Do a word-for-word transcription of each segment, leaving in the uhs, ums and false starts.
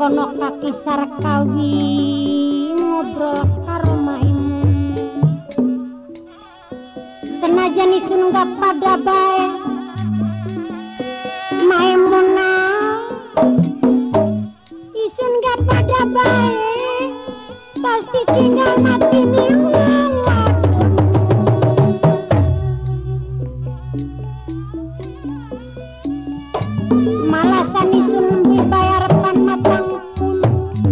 kono kaki sarkawi ngobrol karo Maimun. Senajan isun gak pada bae Maimunah, isun gak pada bae pasti tinggal mati nih wong wadon. Malasan isun bayar pan matang puluh.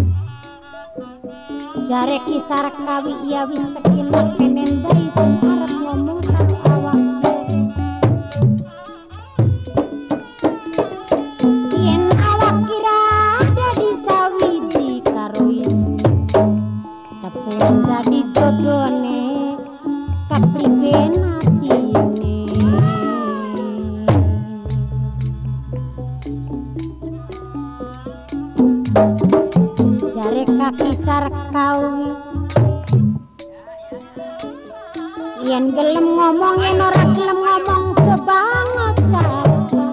Jare kisar kawi iya wis sekin penen bayi sun arep ngomong karo awak. Yen awak kira dadi sawiji karo isun, tepung dadi jodone kapriben atine. Jare kaki sarkawi yen gelem ngomong yen ora gelem ngomong coba ngocap.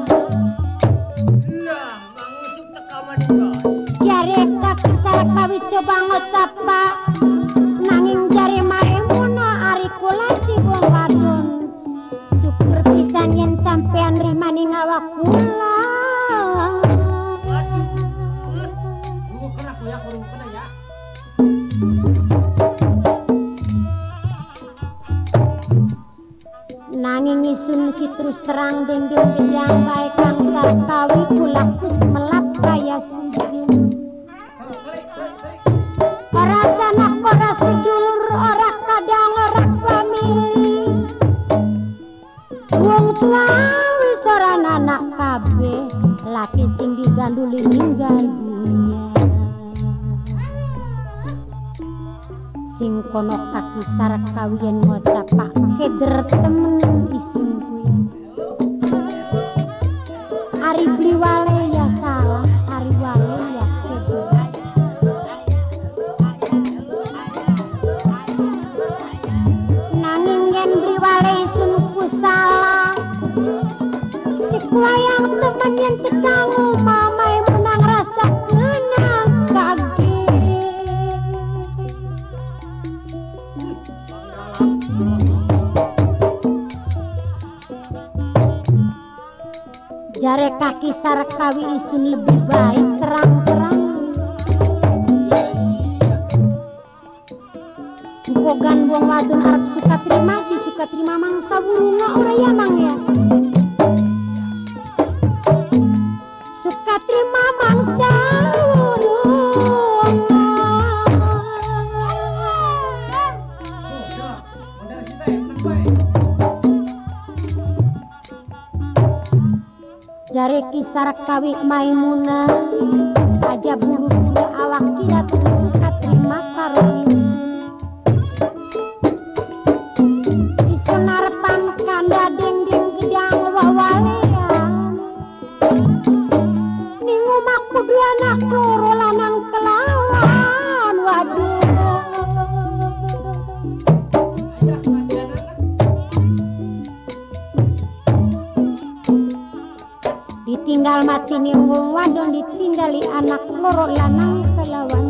Lah, Mang Usip tekaman iki. Jare kaki sarkawi coba ngocap Pak, nanging jare Maimun ari kula si wong wadon. Syukur pisan yen sampean rimani ngawak kula. Nanging isun si terus terang dendeng gedang bae kang sarkawi kulakus melap kaya sujud. Ora sanak ora sedulur ora kadang ora famili. Wong tua wis ora anak kabeh, laki sing diganduli ninggal dunya. Sing kono kaki sarkawi yen ngocap Pak keder temen isun kuwi. Ari bliwale ya salah, ari wale ya keder. Nanging yen bliwale isun ku salah, si kuayang temen yen tekang mamai menang rasa kenang kaget. Jare kaki sarkawi isun lebih baik terang-terangan. Bogan wong wadon arep suka terima si suka terima mangsa burunga ora ya Mang ya. Suka terima mangsa burunga. Jare kisar kawi Maimunah aja buru-buru awak kira tuh suka terima karo isun. Isun arepan kanda ding-ding gedang wawalean. Ning omahku dua anak loro lanang kelawan. Waduh. Ditinggal mati ning wong wadon ditinggali anak loro lanang kelawan.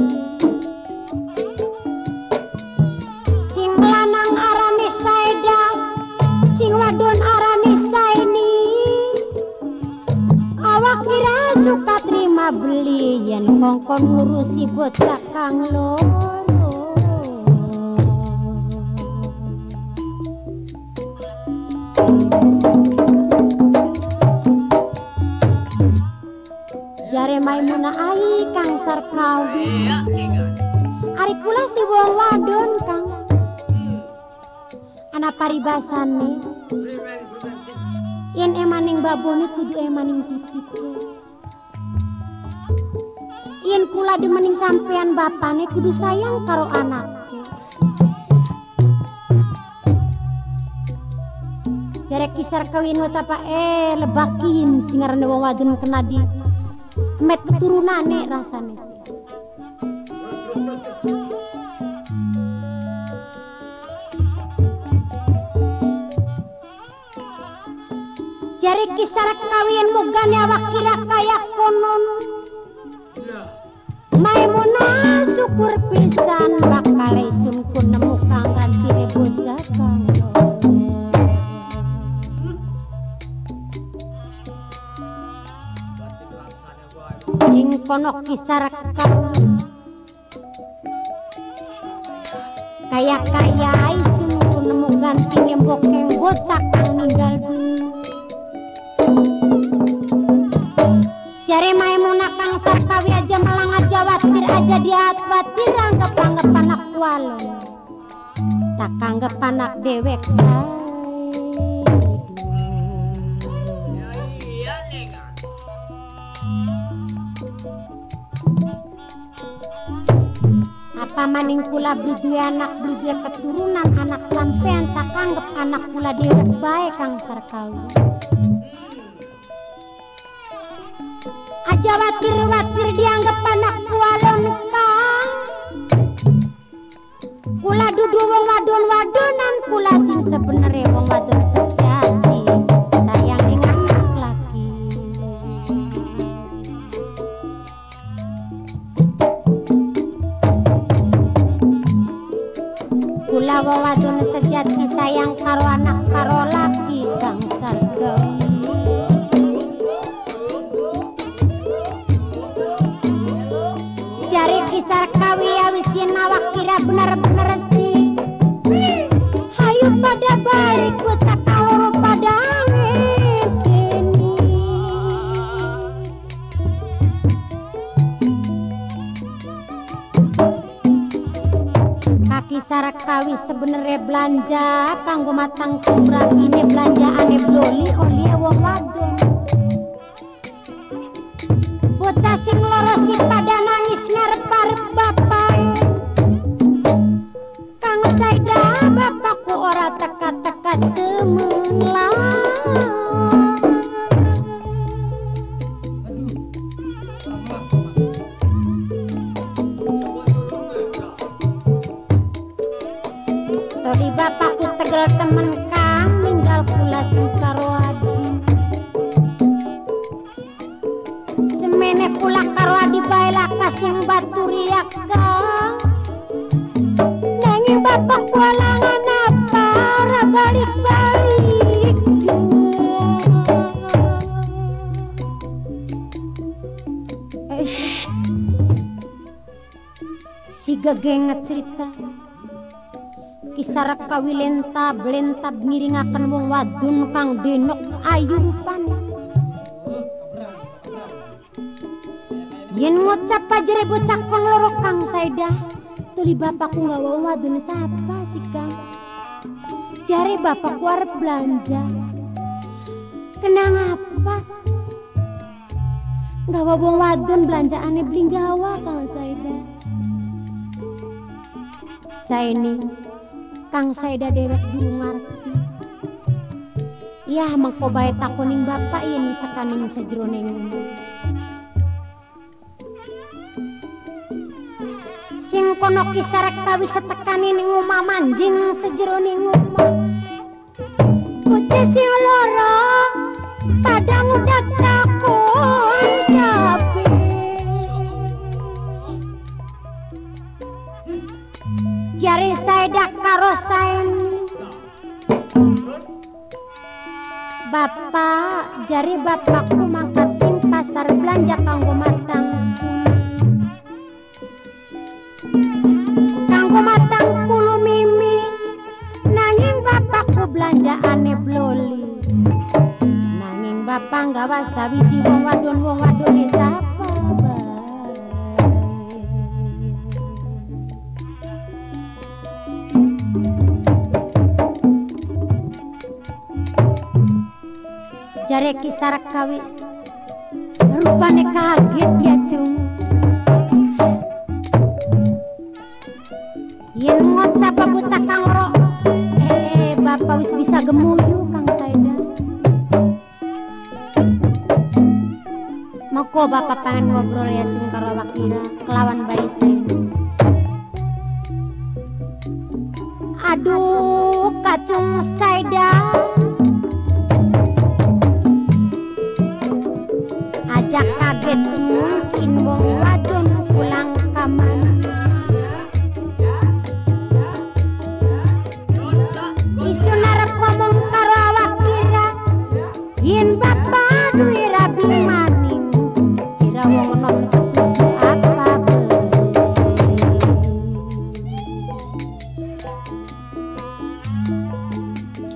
Sing lanang arane Saeda, sing wadon arane Saini. Awak kira suka terima beli yen kongkon ngurusi bocah kang loro. Jare Maimunah ai kang sarkawi. Ari kula si wong wadon kang. Ana paribasane. Yen emaning babone kudu emaning titike. Yen kula demening sampean bapane kudu sayang karo anake. Jare kisar kawin ngocap eh lebakin sing ngarane wong wadon kena di met keturunane rasane sih. Terus terus terus. Jari kisar kawin mugane awak kira kaya konon. Iya. Maimunah syukur pisan bakal isun ku nemu kang gantine bocah kang sing kono kisah rekam kaya-kaya isun ku nemu gantine bokeng bocah kang ninggal dunia. Jare Maimunah kang sarkawi aja malang aja watir aja diat watir anggap anggap anak walon tak anggap anak dewek bae. Iya nih kan. Apa maning kula beli dua anak beli dua keturunan anak sampean tak anggap anak kula dewek bae kang sarkawi. Aja watir-watir dianggap anak walon kang kula dudu wong wadon-wadonan kula sing sebenere wong wadon sejati sayang ning anak laki kula wong wadon sejati sayang karo anak karo laki kang sargawi. Jari kisar kawi awisin awak kira bener-bener sih. Hayu pada balik bocah kaloro pada ngedeni. Kaki sarak kawi sebenarnya belanja kanggo matang kurang ini belanjaane bloli oli wong wadon. Bocah sing loro sing pada nangis ngarep-arep bapak kang Saida bapakku ora teka-teka temen lah. Tadi bapakku tegel temen kang ninggal kula sing karo adi semene kula karo adi bae laka sing baturiak kang nanging bapak kualangan apa ora balik-balik eh, si gegenget cerita kisah rekawi lenta belentab ngiringaken wong wadon kang denok ayu rupane yen ngucap pajere bocah kong loro kang Saida tuli bapakku nggak wong wadon sapa sih kang jare bapakku arep belanja kenang apa nggak wong wadon belanjaane beli gawa kang Saida saini kang Saida dewek durung ngarti yah mengko bae takoning bapak yen wis tekaning sajroning ngomong sing kono kisah rekawi setekani ning omah manjing sejeroning omah bocah sing loro padang udah takon kabeh jare Saida karo saeni bapak jare bapakku mangkatin pasar belanja kanggo matang kanggo matang pulu mimi nanging bapakku belanjaane bloli nanging bapak nggawa sawiji wong wadon wong wadone sapa bae jare kisah rekawi rupane kaget ya cung yen ngocap bocah kang ro eh bapak wis bisa gemuyu kang Saida moko bapak pengen ngobrol ya cung karo awak kira kelawan bayi saya aduh kacung Saida ajak kaget cung kin wong wadon pulang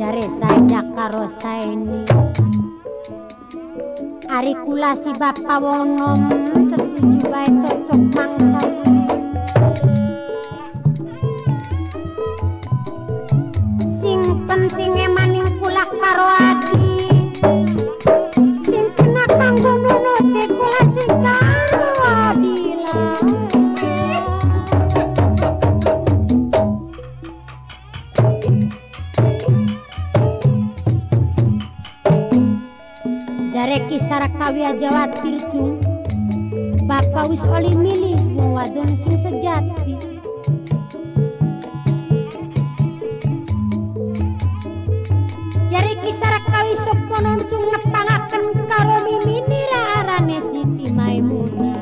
jare saeda karo saeni ari kula si bapak wong nom setuju wae cocok mangsa sing pentinge maning kula karo adi sing kena kanggo nunuti kula sing karo adila jare kisar kawi Jawa Tirjung bapak wis oli milih wong wadon sing sejati jare kisar kawi sopono cung nepangaken karo mimini arane Siti Maimunah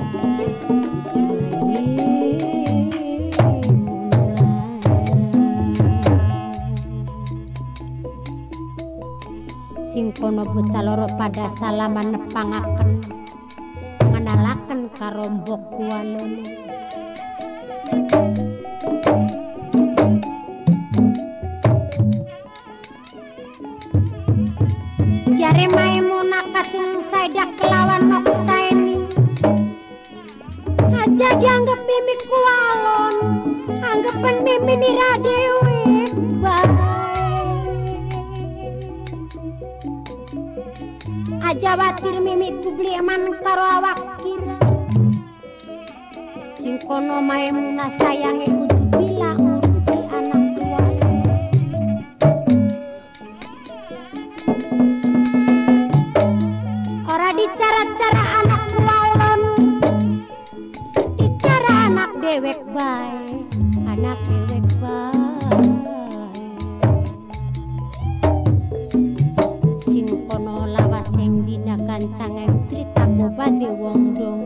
sing kono bocah loro pada salaman nepangaken ngenalaken karo mbok kuwalono jare Maimunah kacung saeda kelawan noksaeni aja dianggep mimi kuwalon anggepen mimi nira dewe aja watir mimi kubli eman karo awak kira sing kono Maimunah sayange kudu bila ngurusi anak tua ora dicara-cara anak kuwalon dicara anak dewek bae anak dewek bae sing kono lawas sing dina kancangeng cerita bobade wong dong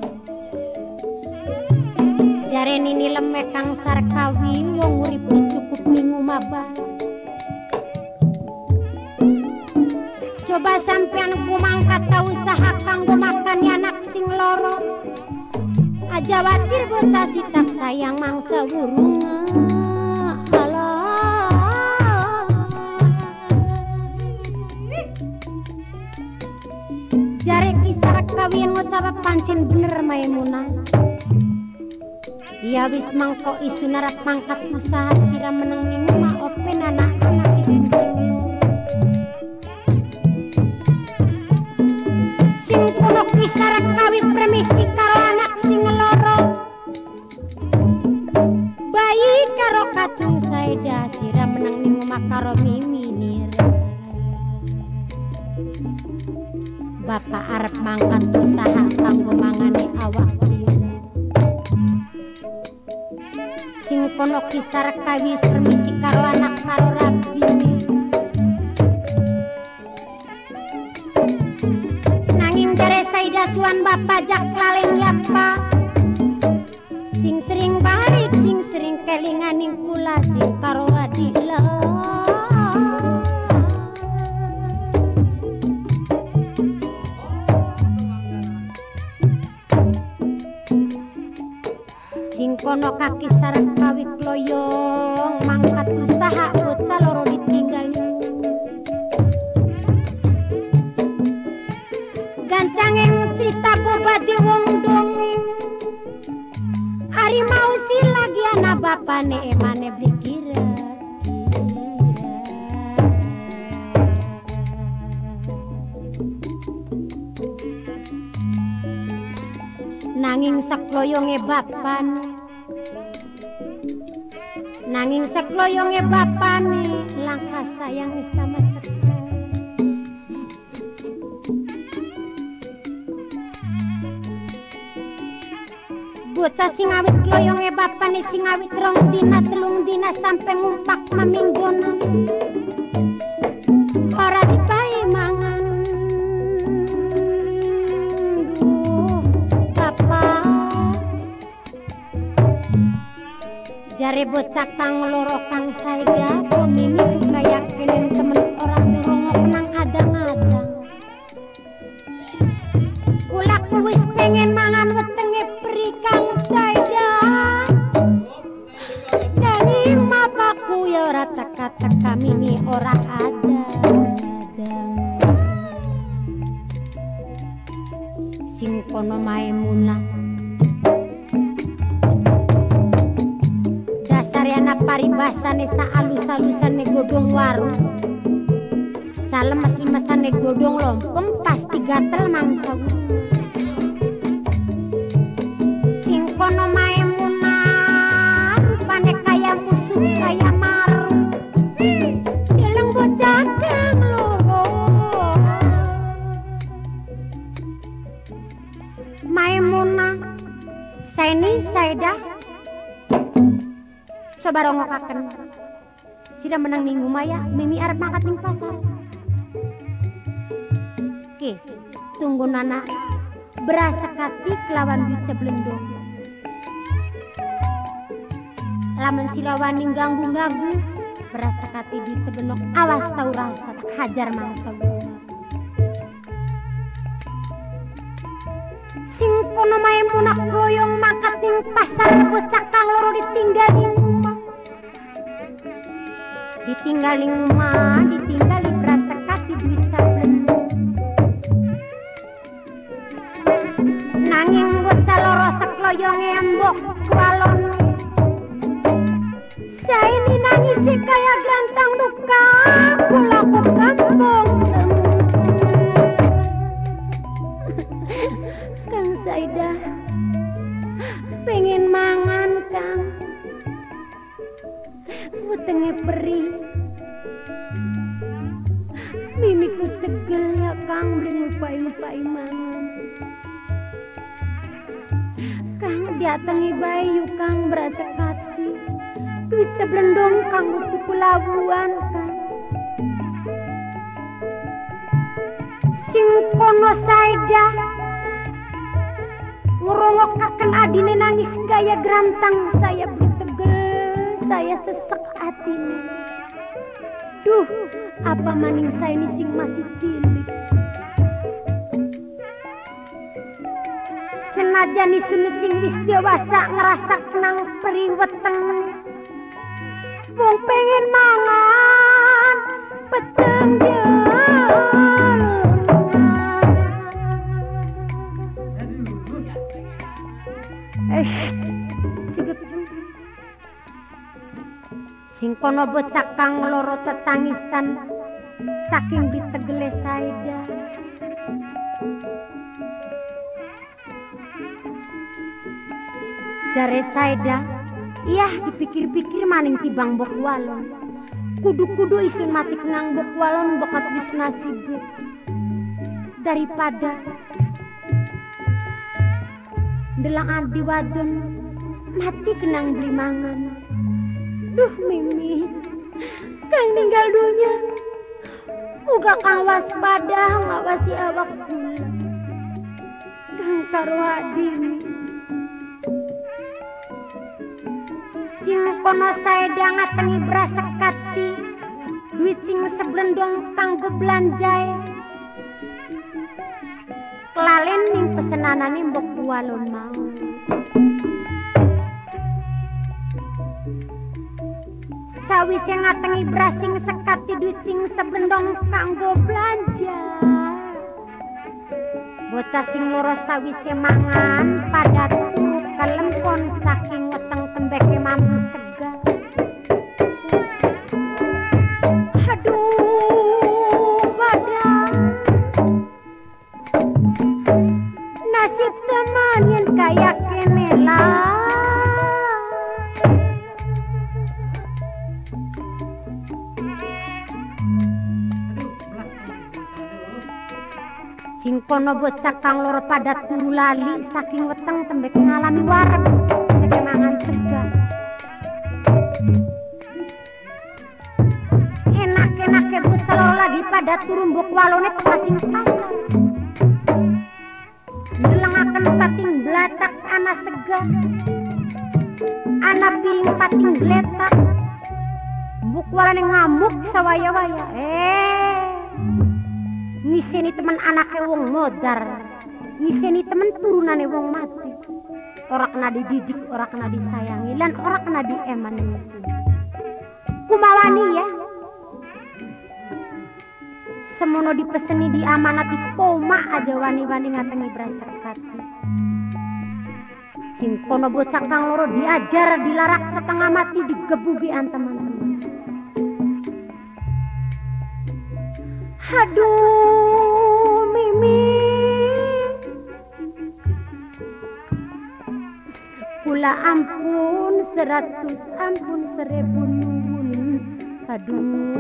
jare nini lemek kang sarkawi wong urip cukup minggu mabah coba sampean kumangkat tau usaha kanggo makan anak sing loro aja watir bocah sitak sayang mangsa wurung jare kisar kawin ngucap pancen bener Maimunah ya wis mangko isu narat mangkat usaha sira meneng ning omah open anak-anak isin sing sing kuno kisar kawin permisi karo anak sing loro bayi karo kacung saeda sira meneng ning omah karo miminir bapak arep mangkat usaha kanggo mangane awak dhewe sing kono kisar kawis permisi karo anak karo rabi nanging jare saida cuan bapak jak laleng ya pak sing sering barik sing sering kelinganing kula sing karo adila sing kono kaki sareng kawi kloyong mangkat usaha bocah loro ditinggal gancangeng cerita bobadi wong dongeng ari mau si lagi anak bapane emane beli kira nanging sakloyonge bapane nanging sakloyonge bapane langkah sayang sama sekali bocah sing awit kloyonge bapane sing awit rong dina telung dina sampe ngumpak maminggonan ora dipae mangan jare bocah kang loro kang saeda pemimi kaya kenen temen orang dirongok nang adang-adang kula wis pengen mangan wetenge pri kang saeda dani mapaku ya ora teka-teka mimi ora ada basane saalus-alusane godhong waru. Salemes-lemesane godhong lompong pasti gatel mangsa. Sing kono Maimunah rupane kaya musuh kaya maru. Deleng bocah kang loro. Maimunah Saini Saidah coba rongokaken sida menang minggu maya mimi arep mangkat ning pasar. Oke, tunggu nana berasa kati kelawan duit seblendong. Lamun sila wani ganggu-ganggu berasa kati duit seblendong, awas tau rasa tak hajar mangsa gua. Sing kono Maimunah kloyong mangkat ning pasar bocah kang loro ditinggal ning omah. Ditinggal ning omah, ditinggali berasa kati duit sablendong. Nanging bocah loro sekloyonge embok walon. Saini nangisi kaya grantang duka pulang ke kampung. Kang Saidah pengen mangan Kang, wetenge perih, mimiku tegel ya Kang, beli ngupai-ngupai mangan. Kang diatengi bayu Kang berasa kati, duit seblendong Kang tuku labuan Kang. Sing kono Saidah ngerongokaken adine nangis gaya gerantang, saya beli tegel, saya sesek atine. Duh, apa maning saya ini sing masih cilik. Senajan isun sing wis dewasa ngerasa kenang perih weteng. Wong pengen mangan peteng Eh, sigep sing kono bocah kang loro tetangisan saking ditegele Saidah. Jare Saidah, iya dipikir-pikir maning tibang bok walon. Kudu-kudu isun mati kenang bok walon bokat wis nasibuk daripada delang adi wadon mati kenang beli mangan. Duh Mimi, Kang ninggal dunya, muga Kang waspada ngawasi awak kula. Kang karo adine sing kono Saidah ngatengi berasa kati duit sing seblendong kanggo belanjae. Kelalen ning pesenanane mbok walon mau. Sawise ngatengi brasing sekati duit sing seblendong kanggo belanja. Bocah sing loro sawise mangan pada turu kelempon saking weteng tembeke mampu segar. Aduh badan nasib teman yang kaya kene lah. Sing kono bocah kang loro pada turu lali saking weteng tembeke ngalami wareg tembeke mangan segar. Enak-enake bocah loro lagi pada turu mbok walone tengah sing pasar. Ngelengaken pating blatak ana segar. Ana piring pating bletak. Mbok walane ngamuk sawaya-waya. Eh ngiseni temen anake wong modar, ngiseni temen turunane wong mati. Ora kena dididik, ora kena disayangi, lan ora kena dieman nyusun. Kumawani ya, semono dipeseni diamanati poma aja wani-wani ngatengi berasa kati. Sing kono bocah kang loro diajar dilarak setengah mati digebugi anteman. Aduh Mimi, kula ampun seratus ampun seribu nuwun. Aduh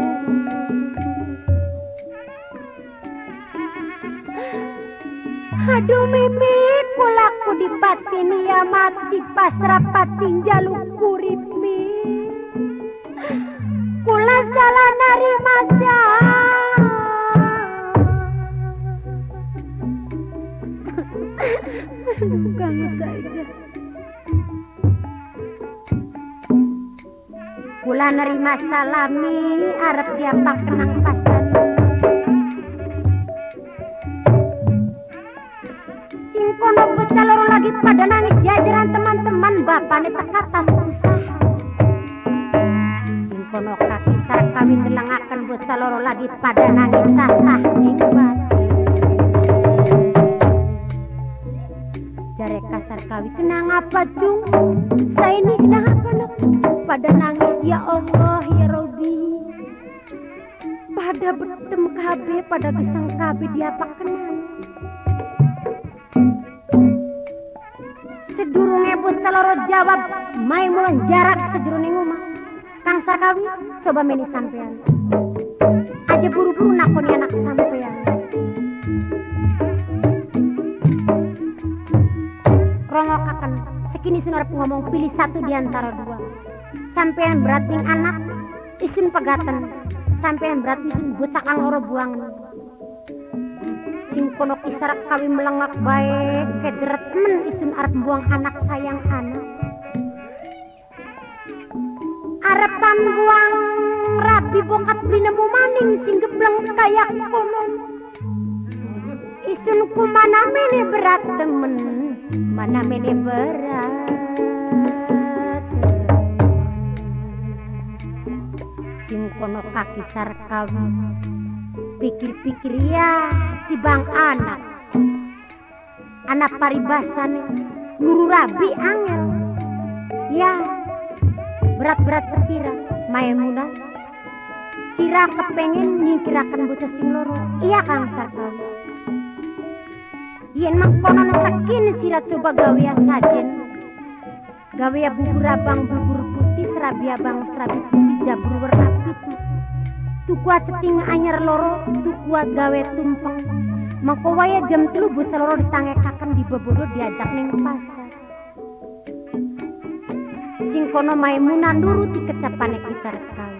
Aduh Mimi, kula ku dipatin ya mati pasrah patin jaluk kurip mi. Kula salah narima Kang saja. Kula nerima salami arep diapak kenang pasan. Sing kono bocah loro lagi pada nangis diajaran teman-teman bapane teka tas usaha. Sing kono kaki sareng kawin nelangaken bocah loro lagi pada nangis sasah ning bati. Jare kasar kawi kenang apa cung? Saya ini kenang apa nak? Pada nangis ya Allah ya Robi. Pada bertem kabe, pada gesang kabe diapak kenang. Sedurunge bocah loro jawab, mai mulon jarak sejeroning omah. Kang Sarkawi coba meni sampean. Aja buru-buru nakoni anak sampean. Rongokaken sekini sun arep ngomong pilih satu di antara dua. Sampean berating anak isun pegaten, sampean berat isun bocah kang loro buangan. Sing kono kisar kawi melengak bae kederet men isun arep buang anak sayang anak. Arepan buang rabi bongkat beli nemu maning sing gebleng kayak kolon. Isun ku mana mene berat temen, mana mene berat. Sing kono kaki sarkawi pikir-pikir ya tibang anak anak paribasane nuru rabi angel ya berat-berat sepira Maimunah sira kepengen nyingkirakan bocah sing loro. Iya Kang Sarkawi, yen mangkono sakin sira coba gawe sajen, gawe bubur abang bubur putih serabi abang serabi putih jabur warna pitu. Tukuat ceting anyar loro, tukuat gawe tumpeng. Mangko waya jam telu bocah loro ditangekaken di Bobodo diajak ning pasar. Sing kono Maimunah nuruti kecapane Kisar Kawi.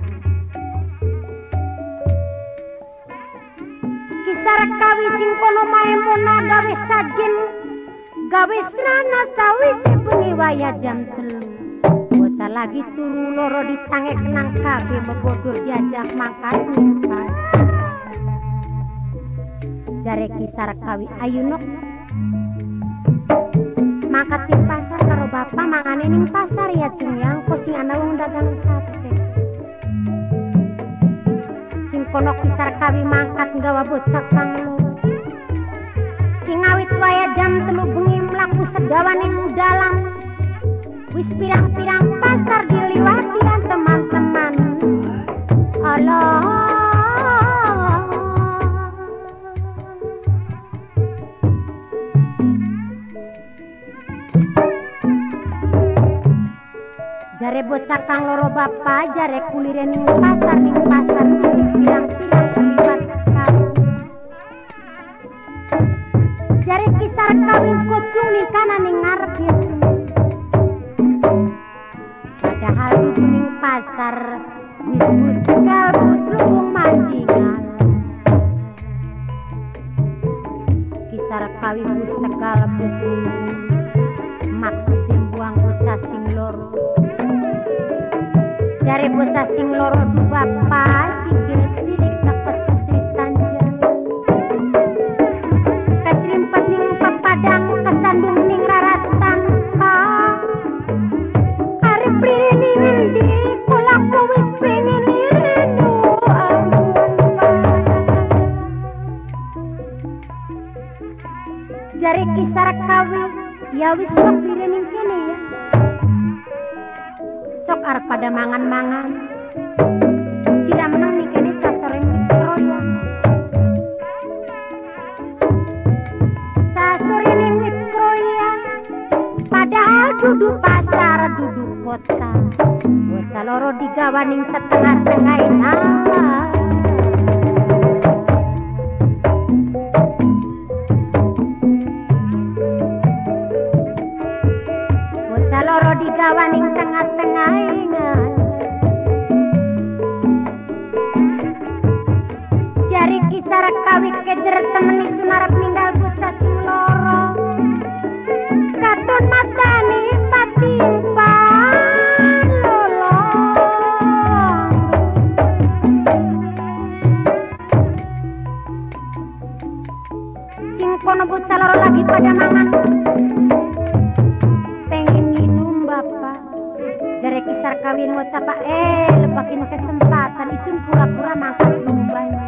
Kisar Kawi sing kono Maimunah gawe sajen, gawe srana sawise bengi waya jam telu. Bocah lagi turu loro ditangek kenang kabeh Bobodo diajak makan ning pasar. Jare Kisar Kawi ayo nok mangkat ning pasar karo bapak mangane ning pasar ya Jeng yang sing ana wong dagang sate. Sing kono Kisar Kawi mangkat nggawa bocah kang loro. Sing awit waya jam telu bengi mlaku segawan ning dalang. Wis pirang-pirang pasar diliwati teman-teman. Allah jare bocah kang loro bapak jare kulire ning pasar ning pasar wis pirang-pirang liwat karo jare Kisar Kawi kucung ning kanan ning ngarep ya. Padahal dudu ning pasar wis-wis tegal bus lubung manjingan. Kisar Kawi bus tegal bus lubung maksudin buang bocah sing loro. Jare bocah sing loro du bapak sikil cilik dapat sasri tanjang. Kasrimpet ning papadang kesandung ning raratan ka. Arep rene ning endi kula wis pengen ireno ampun jare Kisar Kawi ya wis sok rene ning kene ya. Sok arep pada mangan-mangan. Sira meneng nih kene sasoreng kroya. buta bocah loro digawaning setengah-tengah ngalah. Bocah loro digawaning tengah-tengah ngalah. Jari kisar kawi kejer temeni sunarep ninggal bocah sing loro. Katon matane patimpan lolong. Sing kono bocah loro lagi pada mangan. Pengen minum bapak. Jare kisar kawin ngocap pak eh lepakin kesempatan isun pura-pura mangkat lumbanya.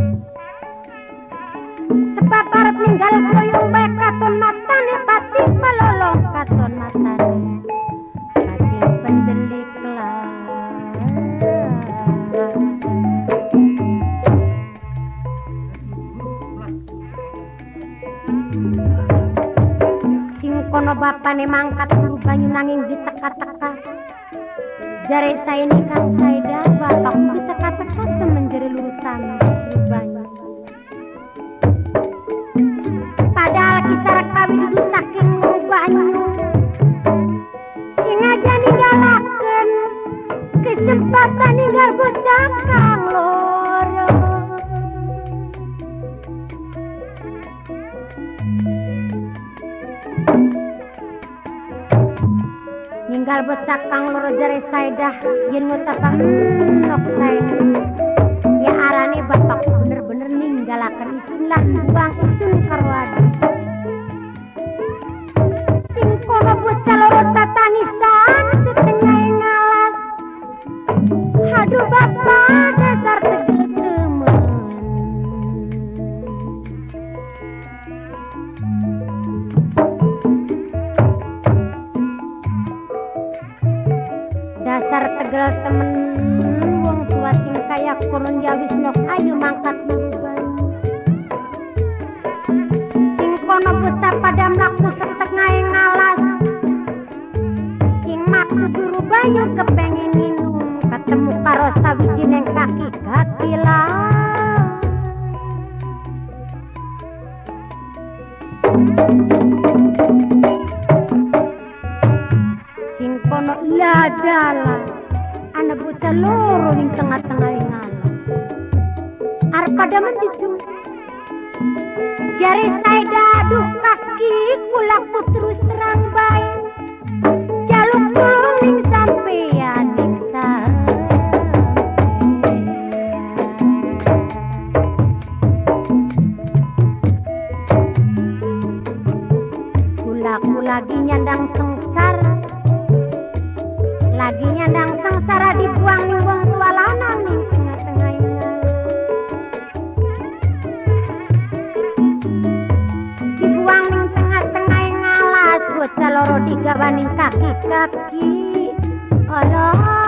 Sebab arep ninggal koyong bae katon matane pati malolong katon matane pati pendelik lah. Sing kono bapane mangkat dulu banyu nanging diteka-teka. Jare saya nikang saida bapak diteka-teka temen jare lurutan banyu. Padahal kisar kami duduk saking banyu sing aja ninggalaken kesempatan ninggal bocah kang loro. Ninggal bocah kang loro jare saedah yen ngucapan nok saedah ya arane bapak bener-bener ninggalaken isun lan buang isun karo adu. Sing kono bocah loro tatanisan setengah ngalas. Aduh bapak dasar tegel temen. Dasar tegel temen wong tua sing kaya konon jawis nok ayo mangkat beban. Sing kono bocah pada mlaku setengah ngalas. Sing maksud duru banyu kepengin minum ketemu karo sawijining kaki gakilan. Sing kono ladalah ana bocah loro ning tengah-tengah ngalah. Arep pada mendiju. Jare saedah aduh kaki kulaku terus terang bae. Jaluk tulung ning sampean ning kulaku lagi nyandang sengsara. Lagi nyandang sengsara dibuang ning wong tua lanang ning tengah-tengah ngalah. Dibuang ning tengah-tengah ngalas bocah loro digawaning kaki-kaki. Allah